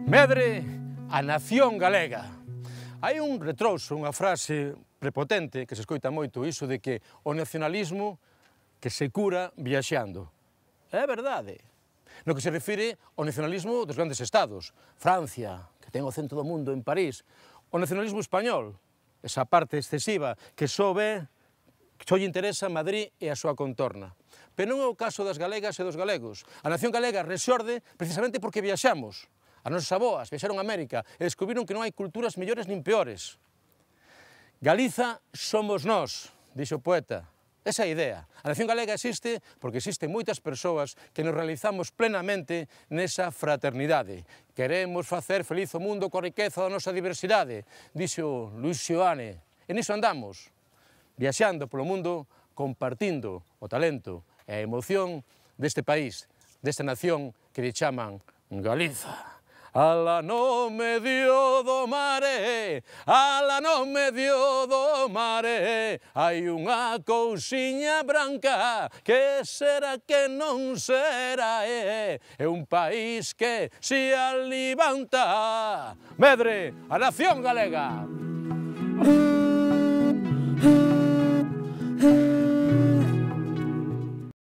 Medre a nación galega. Hai un retrouso, unha frase prepotente que se escoita moito, iso de que o nacionalismo que se cura viaxando. É verdade. No que se refire ao nacionalismo dos grandes estados, Francia, que ten o centro do mundo en París, o nacionalismo español, esa parte excesiva que só lle interesa Madrid e a súa contorna. Pero non é o caso das galegas e dos galegos. A nación galega resorde precisamente porque viaxamos. As nosas aboas viaxaron a América e descubriron que non hai culturas mellores nin peores. Galiza somos nós, dixo o poeta. Esa é a idea. A nación galega existe porque existen moitas persoas que nos realizamos plenamente nesa fraternidade. Queremos facer feliz o mundo coa riqueza da nosa diversidade, dixo Luis Seoane. E niso andamos, viaxando polo mundo, compartindo o talento e a emoción deste país, desta nación que lle chaman Galiza. Ala no medio do mare, ala no medio do mare, hai unha cousiña branca, que será que non será, é un país que se alivanta. Medre, a nación galega!